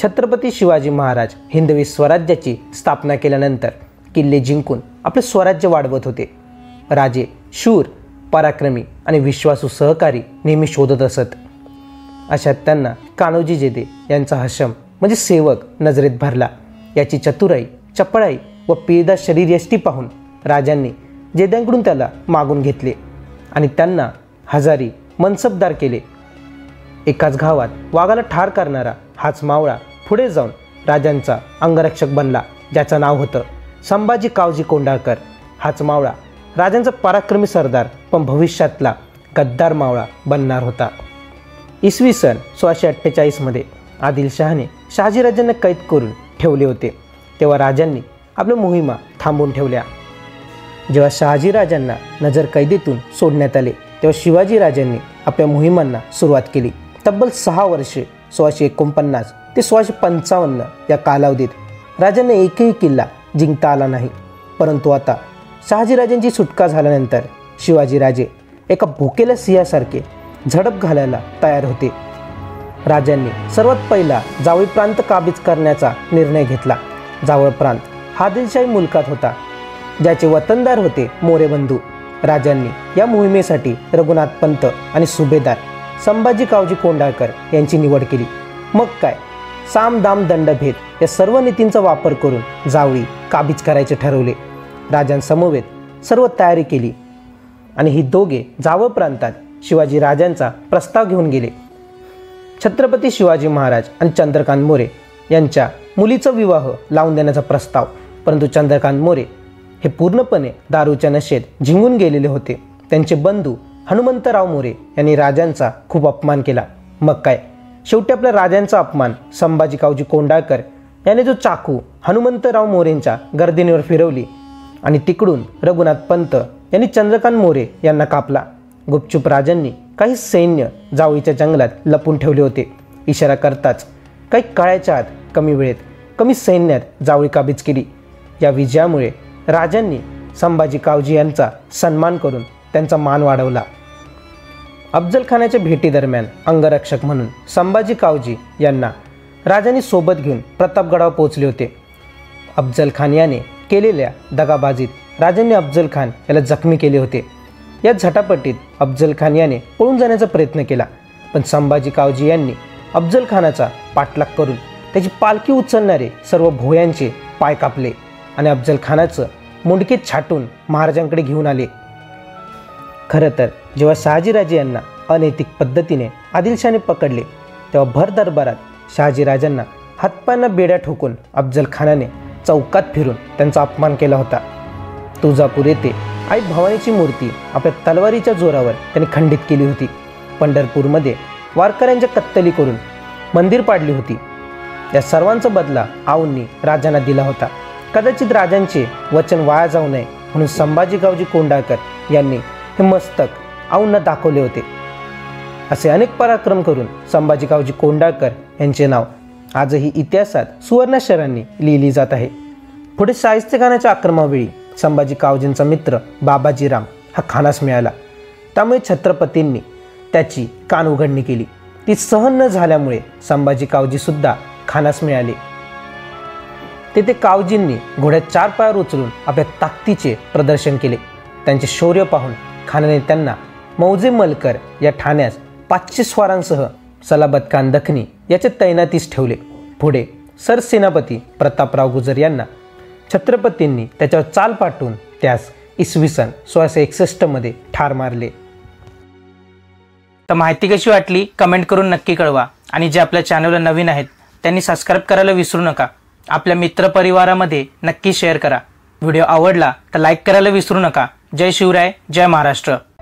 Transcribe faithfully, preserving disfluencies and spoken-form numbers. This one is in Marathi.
छत्रपती शिवाजी महाराज हिंदवी स्वराज्याची स्थापना केल्यानंतर किल्ले जिंकून आपले स्वराज्य वाढवत होते। राजे शूर, पराक्रमी आणि विश्वासू सहकारी नेहमी शोधत असत। अशात त्यांना कान्होजी जेधे यांचा हशम म्हणजे सेवक नजरेत भरला। याची चतुराई, चपळाई व पिळदार शरीरयष्टी पाहून राजांनी जेध्यांकडून त्याला मागून घेतले आणि त्यांना हजारी मनसबदार केले। एकाच गावात वाघाला ठार करणारा हाच मावळा पुढे जाऊन राजांचा अंगरक्षक बनला, ज्याचं नाव होतं संभाजी कावजी कोंढाळकर। हाच मावळा राजांचा पराक्रमी सरदार पण भविष्यातला गद्दार मावळा बनणार होता। इसवी सन सोळाशे अठ्ठेचाळीसमध्ये आदिलशहाने शहाजीराजांना कैद करून ठेवले होते। तेव्हा राजांनी आपल्या मोहिमा थांबवून ठेवल्या। जेव्हा शहाजीराजांना नजर कैदेतून सोडण्यात आले तेव्हा शिवाजीराजांनी आपल्या मोहिमांना सुरुवात केली। तब्बल सहा वर्षे सोळाशे एकोणपन्नास ते सोळाशे पंचावन्न या कालावधीत राजांना एकही किल्ला जिंकता आला नाही। परंतु आता शहाजीराजांची सुटका झाल्यानंतर शिवाजीराजे एका भुकेल्या सिंहासारखे झडप घालायला तयार होते। राजांनी सर्वात पहिला जावळी प्रांत काबीज करण्याचा निर्णय घेतला। जावळ प्रांत हा आदिलशाही मुलकात होता, ज्याचे वतनदार होते मोरे बंधू। राजांनी या मोहिमेसाठी रघुनाथ पंत आणि सुभेदार संभाजी कावजी कोंढाळकर यांची निवड केली। मग काय, साम दाम दंड भेद या सर्व नीतींचा वापर करून जावळी काबीज करायचे ठरवले। राजांसमवेत सर्व तयारी केली आणि ही दोघे जावळ प्रांतात शिवाजी राजांचा प्रस्ताव घेऊन गेले। छत्रपती शिवाजी महाराज आणि चंद्रकांत मोरे यांच्या मुलीचा विवाह लावून देण्याचा प्रस्ताव, परंतु चंद्रकांत मोरे हे पूर्णपणे दारूच्या नशेत झिंगून गेलेले होते। त्यांचे बंधू हनुमंतराव मोरे यांनी राजांचा खूप अपमान केला। मग काय, शेवटी आपल्या राजांचा अपमान संभाजी कावजी कोंढाळकर याने जो चाकू हनुमंतराव मोरेंच्या गर्दनीवर फिरवली आणि तिकडून रघुनाथ पंत यांनी चंद्रकांत मोरे यांना कापला। गुपचूप राजांनी काही सैन्य जावळीच्या जंगलात लपून ठेवले होते। इशारा करताच काही काळाच्या आत कमी वेळेत कमी सैन्यात जावळी काबीज केली। या विजयामुळे राजांनी संभाजी कावजी यांचा सन्मान करून त्यांचा मान वाढवला। अफजल खानाच्या भेटीदरम्यान अंगरक्षक म्हणून संभाजी कावजी यांना राजांनी सोबत घेऊन प्रतापगडावर पोहोचले होते। अफजल खान याने केलेल्या दगाबाजीत राजांनी अफजल खान याला जखमी केले होते। या झटापटीत अफजल खान याने पळून जाण्याचा प्रयत्न केला, पण संभाजी कावजी यांनी अफजल खानाचा पाठलाग करून त्याची पालखी उचलणारे सर्व भोयांचे पाय कापले आणि अफजल खानाचं मुंडके छाटून महाराजांकडे घेऊन आले। खरं तर जेव्हा शहाजीराजे यांना अनैतिक पद्धतीने आदिलशाने पकडले तेव्हा भर दरबारात शहाजीराजांना हातपायांना बेड्या ठोकून अफजल खानाने चौकात फिरून त्यांचा अपमान केला होता। तुळजापूर येथे आई भवानीची मूर्ती आपल्या तलवारीच्या जोरावर त्यांनी खंडित केली होती। पंढरपूरमध्ये वारकऱ्यांच्या कत्तली करून मंदिर पाडली होती। या सर्वांचा बदला आऊंनी राजांना दिला होता। कदाचित राजांचे वचन वाया जाऊ नये म्हणून संभाजी कावजी कोंढाळकर यांनी हे मस्तक आऊंना दाखवले होते। असे अनेक पराक्रम करून संभाजी कावजी कोंढाळकर यांचे नाव आजही इतिहासात सुवर्णाक्षरांनी लिहिली जात आहे। पुढे शाहिस्तेखानाच्या आक्रमणावेळी संभाजी कावजींचा मित्र बाबाजीराव हा खानास मिळाला, त्यामुळे छत्रपतींनी त्याची कान उघडणी केली। ती सहन न झाल्यामुळे संभाजी कावजीसुद्धा खानास मिळाले। तेथे कावजींनी घोड्यात चार पायावर उचलून आपल्या ताकदीचे प्रदर्शन केले। त्यांचे शौर्य पाहून खानाने त्यांना मौजे मलकर या ठाण्यास पाचशे स्वारांसह सलाबत खान दखनी याचे तैनातीस ठेवले। पुढे सरसेनापती प्रतापराव गुजर यांना छत्रपतींनी त्याच्यावर चाल पाठवून त्यास इसवी सन सोळाशे एकसष्टमध्ये ठार मारले। तर माहिती कशी वाटली कमेंट करून नक्की कळवा आणि जे आपल्या चॅनलला नवीन आहेत त्यांनी सबस्क्राईब करायला विसरू नका। आपल्या मित्रपरिवारामध्ये नक्की शेअर करा। व्हिडिओ आवडला तर लाईक करायला विसरू नका। जय शिवराय, जय महाराष्ट्र।